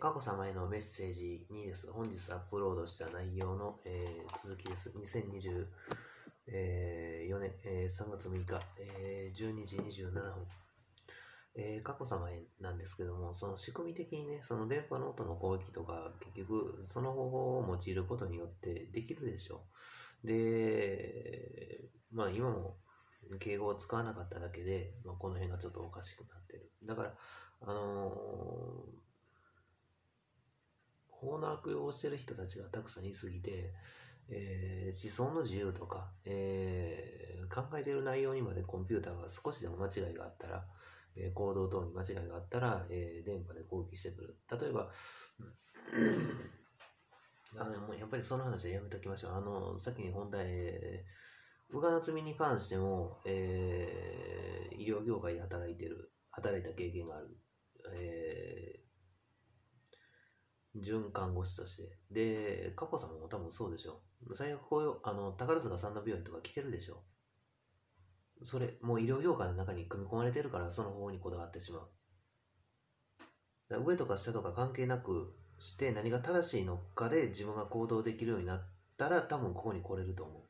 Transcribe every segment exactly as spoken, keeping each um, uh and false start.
佳子さまへのメッセージにです。本日アップロードした内容の、えー続きです。にせんにじゅうよねん、えーさんがつむいか、えーじゅうにじにじゅうななふん。えー、佳子さまへなんですけども、その仕組み的にね、その電波の音の攻撃とか、結局、その方法を用いることによってできるでしょう。で、まあ今も敬語を使わなかっただけで、まあ、この辺がちょっとおかしくなってる。だから、あのー法の悪用をしてる人たちがたくさんいすぎて、えー思想の自由とか、えー考えている内容にまでコンピューターが少しでも間違いがあったら、えー行動等に間違いがあったら、えー電波で攻撃してくる。例えば、あのもうやっぱりその話はやめときましょう。あの、先に本題、えー、宇賀なつみに関しても、えー医療業界で働いてる、働いた経験がある。えー准看護師として。で、佳子さんも多分そうでしょ。最悪こういう、あの、宝塚三田病院とか来てるでしょ。それ、もう医療業界の中に組み込まれてるから、その方にこだわってしまう。だから上とか下とか関係なくして何が正しいのかで自分が行動できるようになったら多分ここに来れると思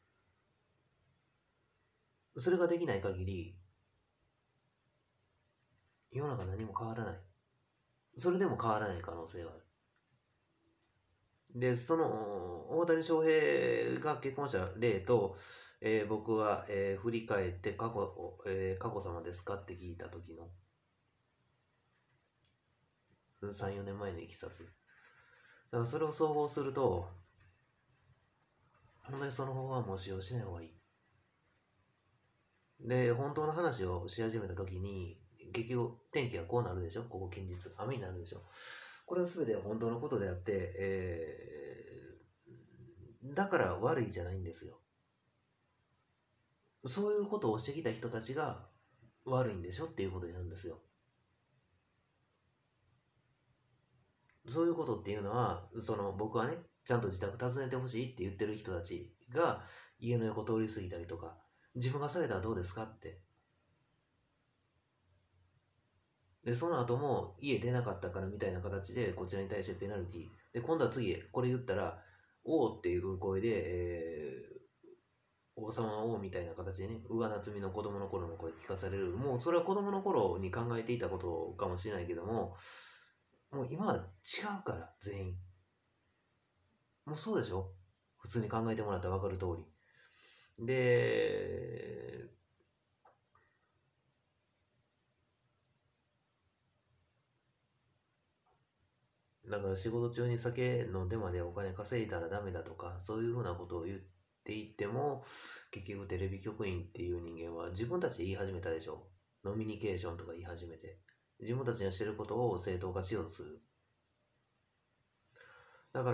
う。それができない限り、世の中何も変わらない。それでも変わらない可能性がある。で、その、大谷翔平が結婚した例と、えー僕は、えー振り返って過去、えー、佳子さまですかって聞いた時のさん、よねんまえのいきさつ。だからそれを総合すると、本当にその方法はもう使用しない方がいい。で、本当の話をし始めた時に、結局天気がこうなるでしょ。ここ近日、雨になるでしょ。これは全て本当のことであって、えーだから悪いじゃないんですよ。そういうことをしてきた人たちが悪いんでしょっていうことになるんですよ。そういうことっていうのは、その僕はね、ちゃんと自宅訪ねてほしいって言ってる人たちが家の横通り過ぎたりとか、自分がされたらどうですかって。で、その後も家出なかったからみたいな形でこちらに対してペナルティー。で、今度は次、これ言ったら、おーっていう声で、えー王様の王みたいな形でね、宇賀なつみの子供の頃の声聞かされる。もうそれは子供の頃に考えていたことかもしれないけども、もう今は違うから、全員。もうそうでしょ。普通に考えてもらったら分かる通り。で、だから仕事中に酒飲んでまでお金稼いだらダメだとか、そういうふうなことを言っていっても、結局テレビ局員っていう人間は自分たちで言い始めたでしょ。ノミニケーションとか言い始めて。自分たちのしてることを正当化しようとする。だから、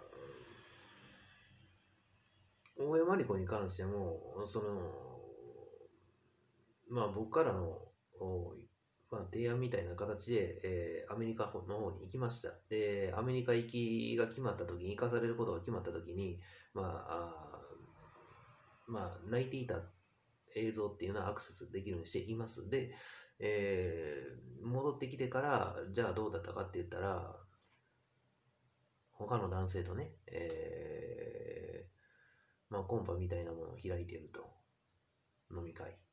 大江真理子に関しても、その、まあ僕からの、おまあ、提案みたいな形で、えーアメリカの方に行きました。で、アメリカ行きが決まった時に、行かされることが決まった時に、まあ、あーまあ、泣いていた映像っていうのはアクセスできるようにしています。で、えー戻ってきてから、じゃあどうだったかって言ったら、他の男性とね、えーまあ、コンパみたいなものを開いていると。飲み会。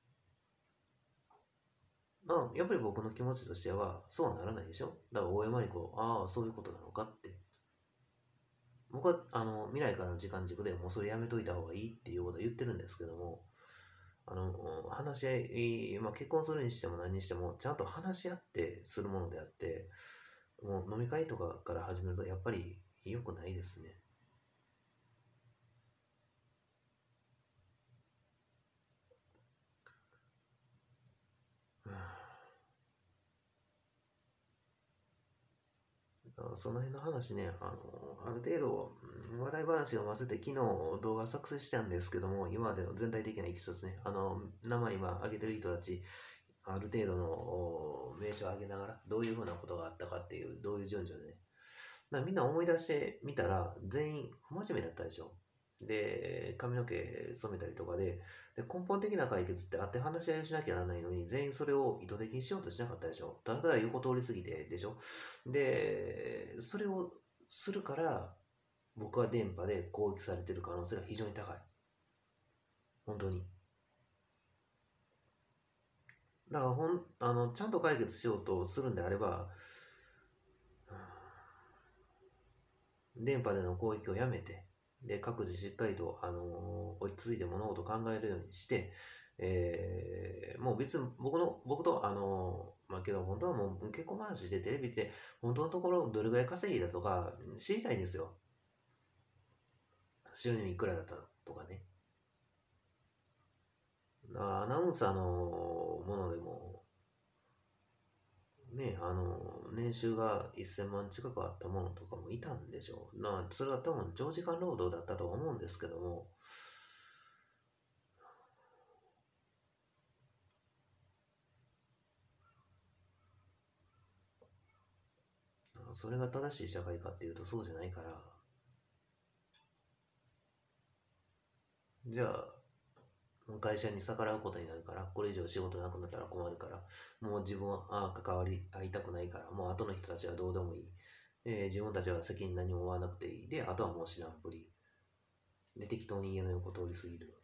まあ、やっぱり僕の気持ちとしては、そうはならないでしょ。だから大山にこう、ああ、そういうことなのかって。僕は、あの、未来からの時間軸でもうそれやめといた方がいいっていうことを言ってるんですけども、あの、話し合い、まあ、結婚するにしても何にしても、ちゃんと話し合ってするものであって、もう飲み会とかから始めると、やっぱり良くないですね。あその辺の話ね、あの、ある程度、うん笑い話を混ぜて昨日動画作成したんですけども、今までの全体的ないきさつね、あの、名前今挙げてる人たち、ある程度のお名称を挙げながら、どういうふうなことがあったかっていう、どういう順序でね。だからみんな思い出してみたら、全員不真面目だったでしょ。 で、髪の毛染めたりとかで、で根本的な解決ってあって話し合いをしなきゃならないのに、全員それを意図的にしようとしなかったでしょ。ただただ横通り過ぎてでしょ。で、それをするから、僕は電波で攻撃されてる可能性が非常に高い。本当に。だからほん、あの、ちゃんと解決しようとするんであれば、電波での攻撃をやめて、で、各自しっかりと、あのー落ち着いて物事を考えるようにして、えーもう別に僕の、僕と、あのーまあけど、本当はもう結婚話してテレビって、本当のところどれぐらい稼いだとか知りたいんですよ。収入いくらだったとかね。アナウンサーのものでも、ね、あの、年収がせんまん近くあったものとかもいたんでしょう。な、それは多分長時間労働だったと思うんですけども、それが正しい社会かっていうとそうじゃないから、じゃあ、会社に逆らうことになるから、これ以上仕事なくなったら困るから、もう自分はあ関わり合いたくないから、もう後の人たちはどうでもいい。えー自分たちは責任何も負わなくていい。で、あとはもう知らんぷり。で、適当に家の横通り過ぎる。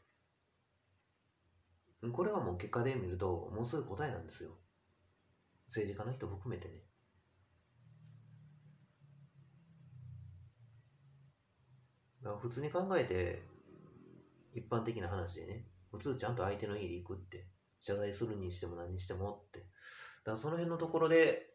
これはもう結果で見ると、もうすぐ答えなんですよ。政治家の人含めてね。だから普通に考えて、一般的な話でね、普通ちゃんと相手の家に行くって、謝罪するにしても何にしてもって。だからその辺のところで、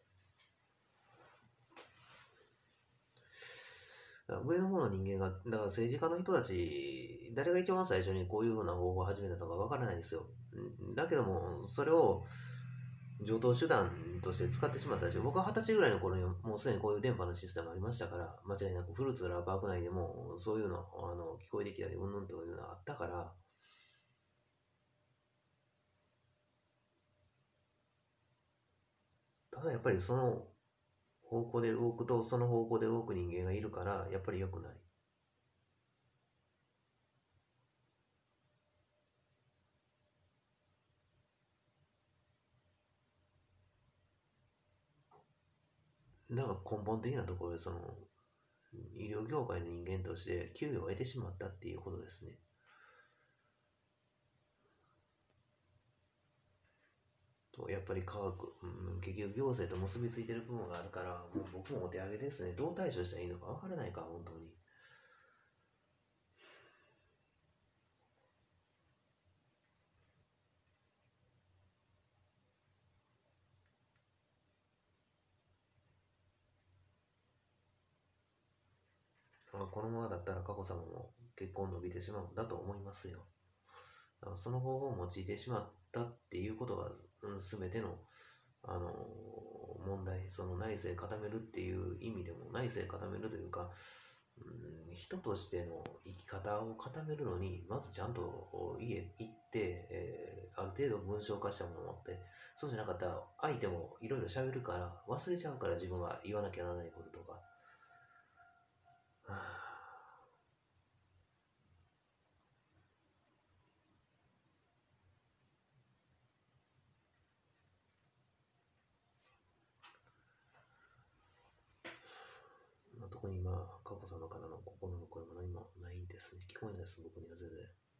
上の方の人間が、だから政治家の人たち、誰が一番最初にこういうふうな方法を始めたのかわからないですよ。だけども、それを常套手段として使ってしまったでしょ。僕は二十歳ぐらいの頃にもうすでにこういう電波のシステムありましたから、間違いなくフルーツラーパーク内でもそういうのあの聞こえてきたり、うんぬんというのがあったから、ただやっぱりその方向で動くと、その方向で動く人間がいるから、やっぱり良くない。だから根本的なところで、その、医療業界の人間として給与を得てしまったっていうことですね。と、やっぱり科学、うん、結局行政と結びついてる部分があるから、もう僕もお手上げですね。どう対処したらいいのか分からないか、本当に。まあこのままだったら佳子さまも結婚伸びてしまうんだと思いますよ。だからその方法を用いてしまったっていうことが、うん、全ての、あの問題、その内政固めるっていう意味でも、内政固めるというか、うん、人としての生き方を固めるのに、まずちゃんと家行って、えーある程度文章化したものを持って、そうじゃなかったら相手もいろいろ喋るから忘れちゃうから、自分が言わなきゃならないこととか。はあ、まあ、特に今、佳子さまからの心の声も何もないですね。聞こえないです、僕には全然。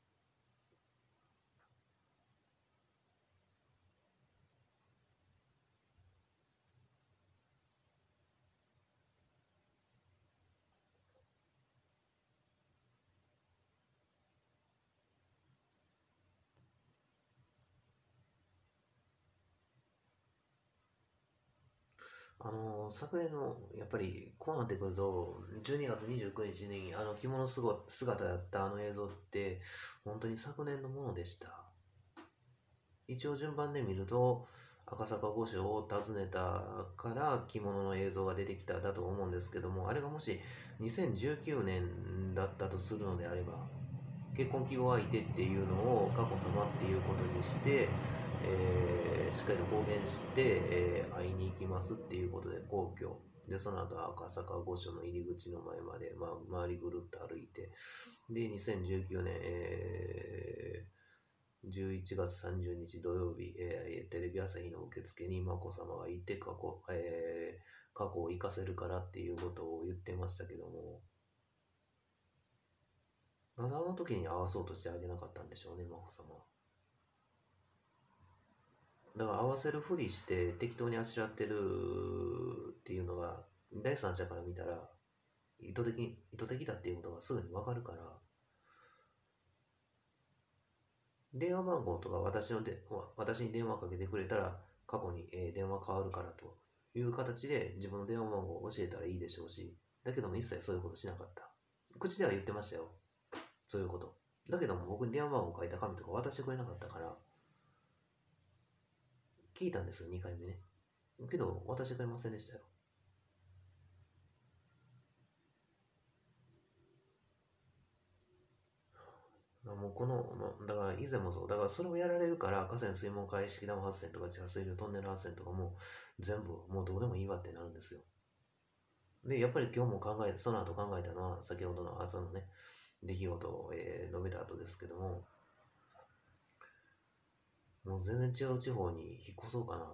あのー昨年の、やっぱりこうなってくると、じゅうにがつにじゅうくにちにあの着物すご姿だったあの映像って、本当に昨年のものでした。一応順番で見ると、赤坂御所を訪ねたから着物の映像が出てきただと思うんですけども、あれがもしにせんじゅうきゅうねんだったとするのであれば、 結婚希望相手っていうのを佳子さまっていうことにして、えーしっかりと公言して、えー会いに行きますっていうことで皇居で、その後赤坂御所の入り口の前まで、まあ、周りぐるっと歩いて、でにせんじゅうきゅうねん、えーじゅういちがつさんじゅうにち土曜日、えーテレビ朝日の受付に眞子さまがいて、過去、えー過去を生かせるからっていうことを言ってましたけども、なぜあの時に合わそうとしてあげなかったんでしょうね、眞子さまは。だから合わせるふりして適当にあしらってるっていうのが、第三者から見たら意図的、意図的だっていうことがすぐにわかるから、電話番号とか私ので私に電話かけてくれたら過去に、えー電話変わるからという形で自分の電話番号を教えたらいいでしょうし、だけども一切そういうことしなかった。口では言ってましたよ。そういうこと。だけども僕に電話番号書いた紙とか渡してくれなかったから、聞いたんですよ、にかいめね。けど渡してくれませんでしたよ。もうこの、まだから以前もそう、だからそれをやられるから河川水門解式ダム発電とか地下水流トンネル発電とかも全部もうどうでもいいわってなるんですよ。で、やっぱり今日も考えて、その後考えたのは先ほどの朝のね、出来事を、えー述べた後ですけども、もう全然違う地方に引っ越そうかなって。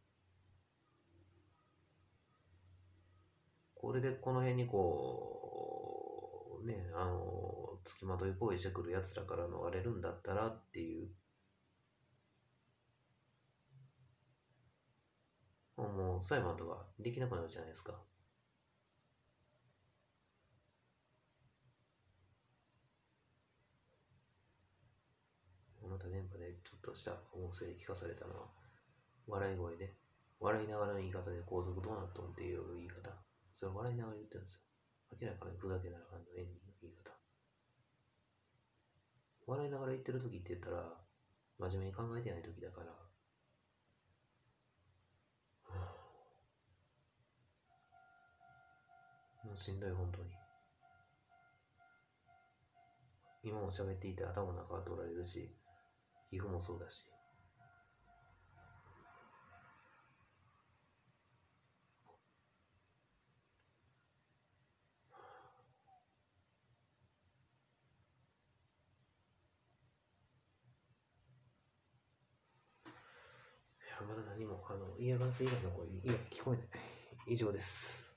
これでこの辺にこう、ね、あの、付きまとい行為してくる奴らから逃れるんだったらっていう、もう裁判とかできなくなるじゃないですか。また電波でちょっとした音声聞かされたのは、笑い声で、笑いながらの言い方で皇族どうなっとんっていう言い方。それを笑いながら言ってるんですよ。明らかにふざけながらの演技の言い方。笑いながら言ってる時って言ったら、真面目に考えてない時だから、もうしんどい本当に。今も喋っていて頭の中は取られるし、皮膚もそうだし。いや、まだ何も、あの、嫌がらせ以外の声、いや、聞こえない。以上です。